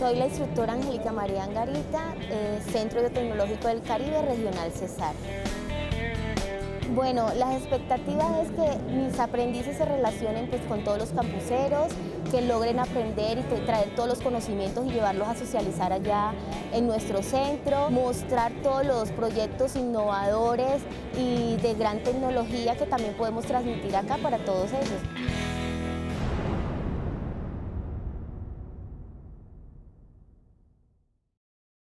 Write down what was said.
Soy la instructora Angélica María Angarita, Centro Tecnológico del Caribe, Regional Cesar. Bueno, las expectativas es que mis aprendices se relacionen pues, con todos los campuseros, que logren aprender y traer todos los conocimientos y llevarlos a socializar allá en nuestro centro, mostrar todos los proyectos innovadores y de gran tecnología que también podemos transmitir acá para todos ellos.